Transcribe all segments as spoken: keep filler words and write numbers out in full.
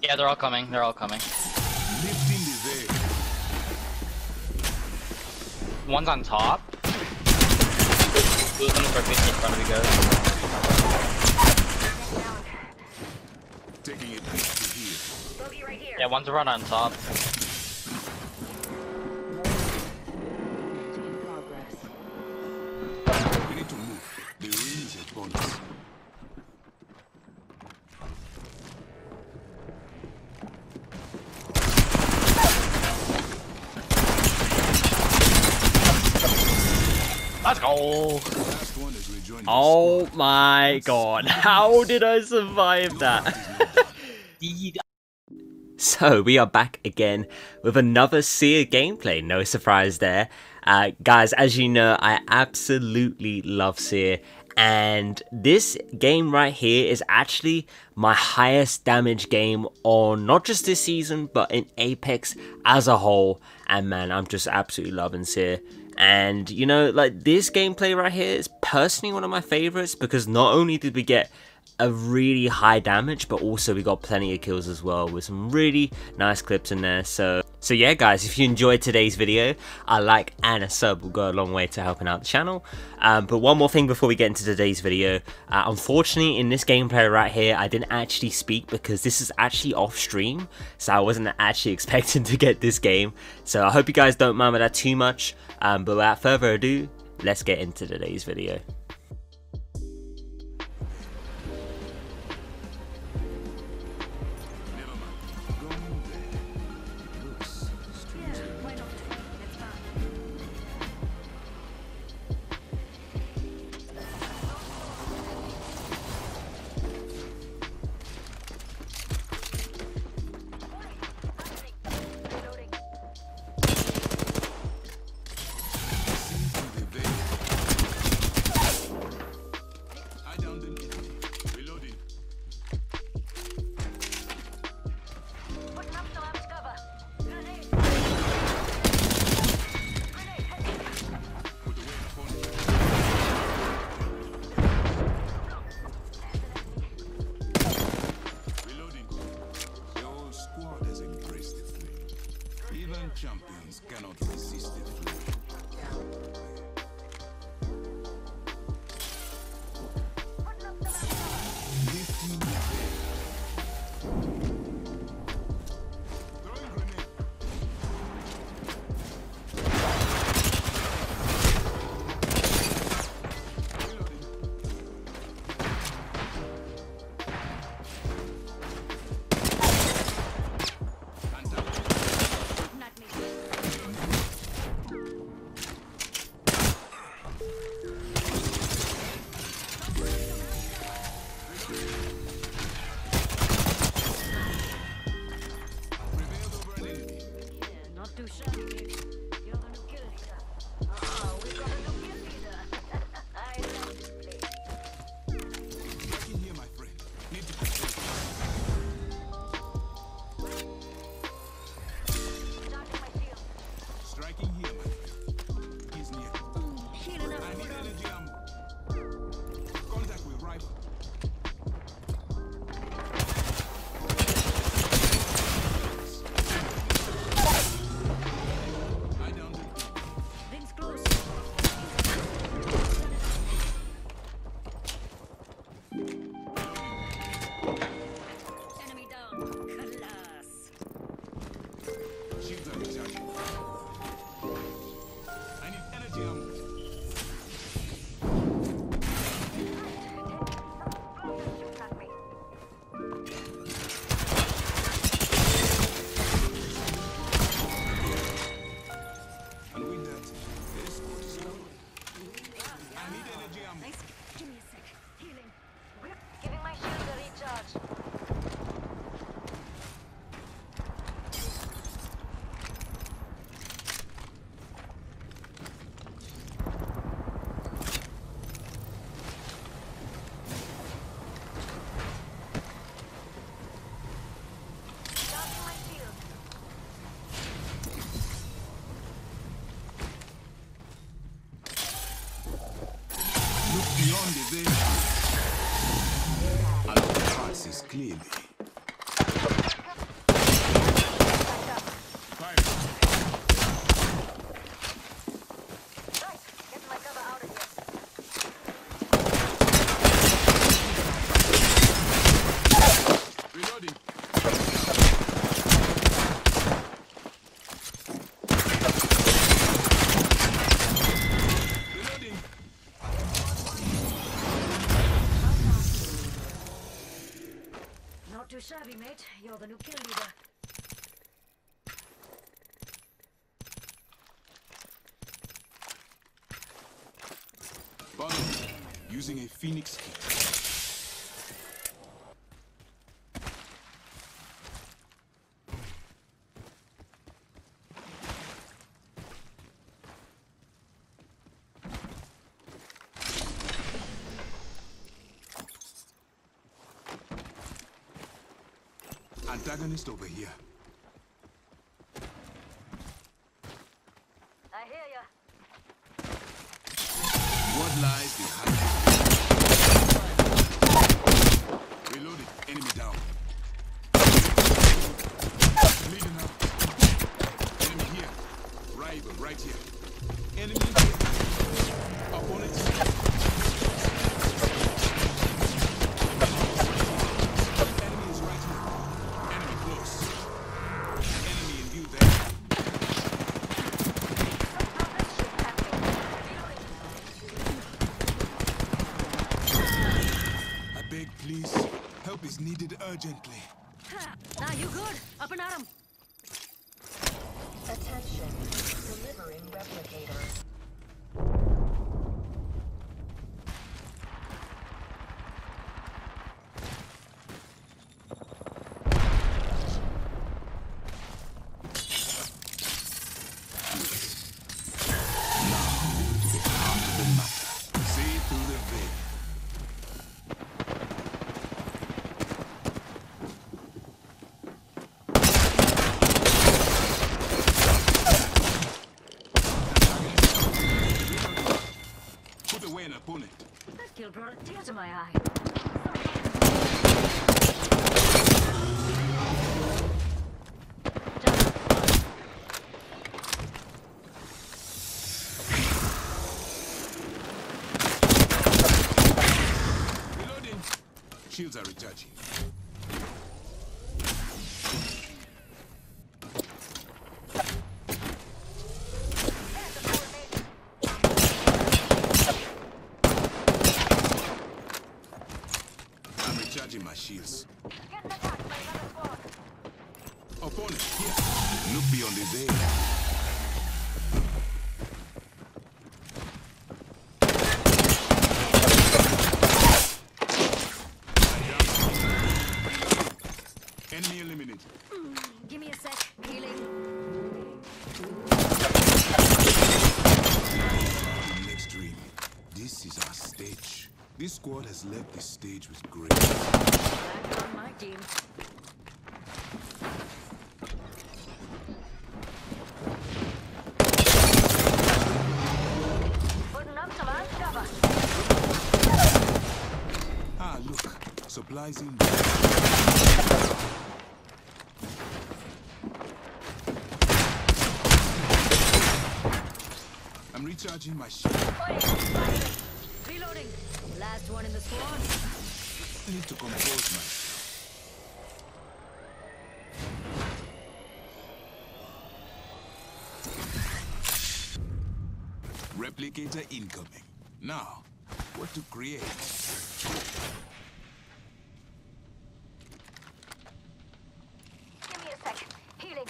Yeah, they're all coming. They're all coming. One's on top. Two of them are fifty in front of you guys. Taking it to here. Right here. Yeah, one's run on top. We need to move. The ring is a bonus. Let's go. Last one is rejoining Oh my god, how did I survive that? So we are back again with another Seer gameplay, no surprise there. Uh, guys, as you know, I absolutely love Seer, and this game right here is actually my highest damage game on not just this season, but in Apex as a whole. And man, I'm just absolutely loving Seer. And you know, like, this gameplay right here is personally one of my favorites, because not only did we get a really high damage, but also we got plenty of kills as well, with some really nice clips in there. So so yeah guys, if you enjoyed today's video, a like and a sub will go a long way to helping out the channel. Um, but one more thing before we get into today's video, uh, unfortunately in this gameplay right here I didn't actually speak, because this is actually off stream, so I wasn't actually expecting to get this game. So I hope you guys don't mind that too much, um, but without further ado, let's get into today's video. Champions cannot resist the flame. Lifting the veil. Throwing grenade. Beyond the veil, and the price is clearly. too shabby, mate. You're the new kill leader. Follow me, using a phoenix kit. Antagonist over here. I hear ya. What lies behind it? Reloading. Enemy down. Bleeding out. Enemy here. Rival right here. Enemy here. Opponent. Enemy is right here. Enemy close. Enemy in view there. I beg, please. Help is needed urgently. Now you good? Up and at 'em. Attention, delivering replicator. See through the veil. Put away an opponent. That kill brought a tear to my eye. Reloading. Shields are recharging. I'm recharging my shields. Getting attacked by another squad. Opponent here. Look beyond the veil. Enemy eliminated. Give me a sec. Healing. Next dream. This is our stage. This squad has left the stage with grace. Back on my team. Putting up some ice cover. Ah, look. Supplies in. I'm recharging my shield. Reloading. Last one in the squad. I need to compose myself. Replicator incoming. Now, what to create? Give me a sec. Healing.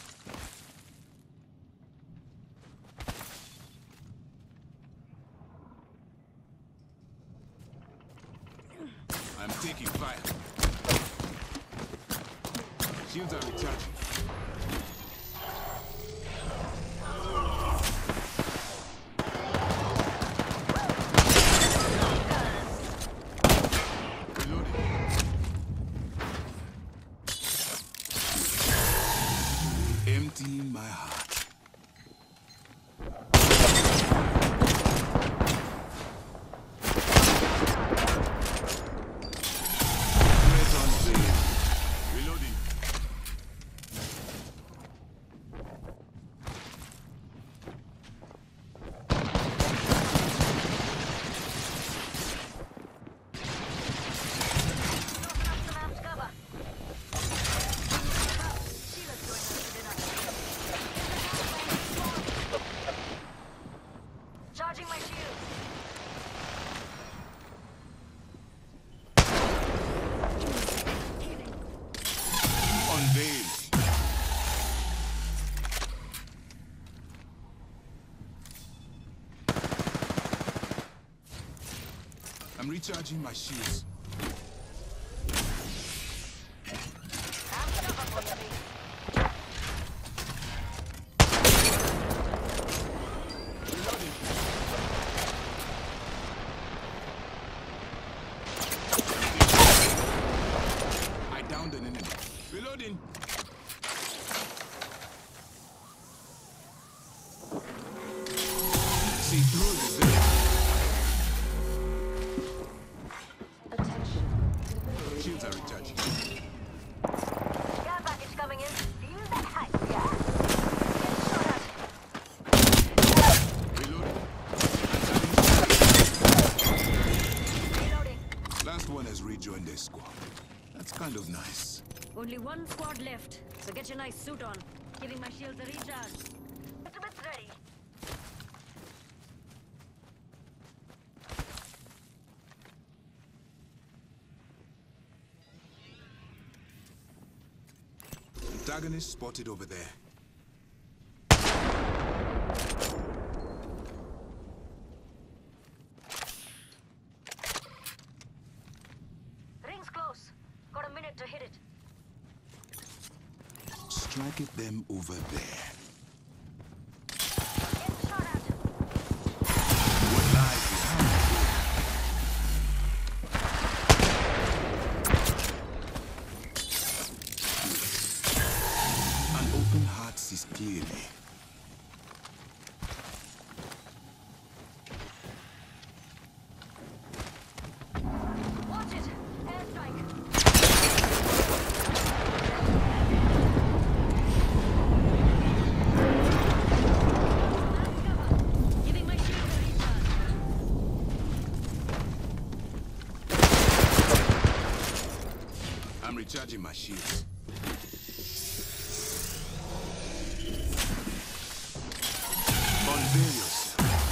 I'm taking fire. Shields are recharging. Reloading. Emptying my heart. Threat on Seer. Reloading. Some amps cover. Sheila's going after dinner. Recharging my shields. Reloading. I downed an enemy. Reloading. See through the veil. Attention. Shields are recharging. Care package coming in. Feel that hype, yeah? Get shot Reloading. at. Reloading. Last one has rejoined their squad. That's kind of nice. Only one squad left, so get your nice suit on. Giving my shields a recharge. Ultimate's ready. Antagonist spotted over there. Ring's close. Got a minute to hit it. Strike at them over there. Get shot at. What lies behind? An open heart sees clearly. Watch it. Airstrike. Giving my shields a recharge. I'm recharging my shields. Unveil yourself.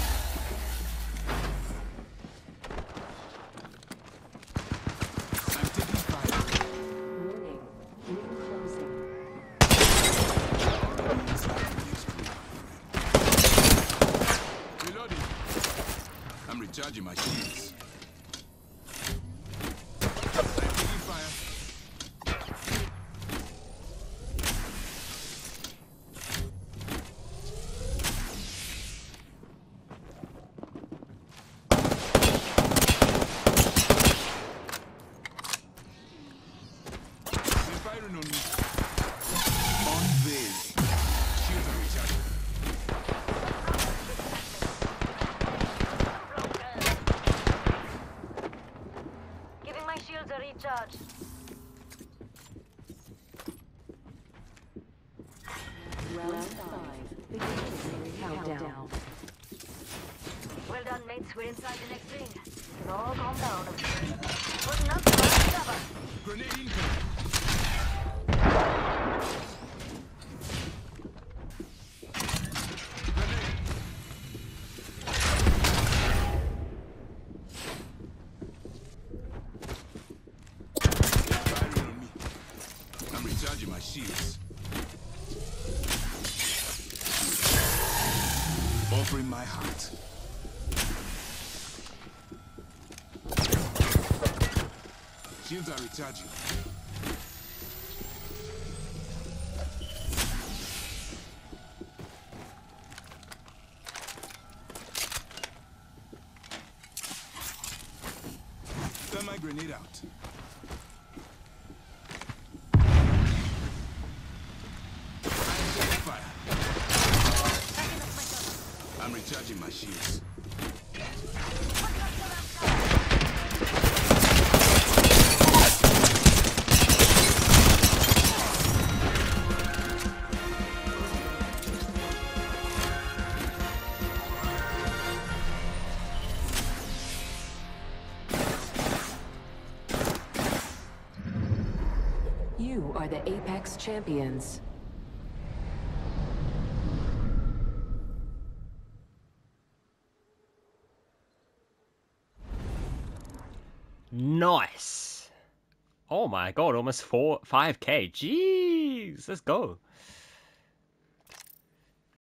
I'm taking fire. Warning. Ring closing. Reloading. I'm recharging my shields. I'm taking fire. They're firing on me. Unveiling. Shields are recharging. Giving my shields a recharge. Round five. Beginning countdown. Well done, mates. We're inside the next ring. You can all calm down. Putting up the cover. Grenade incoming. Grenade. Firing on me. I'm recharging my shields. Offering my heart. Shields are recharging. Turn my grenade out. I'm taking fire. I'm recharging my shields. You are the Apex Champions. Nice. Oh my god, almost four, five K. Jeez, let's go.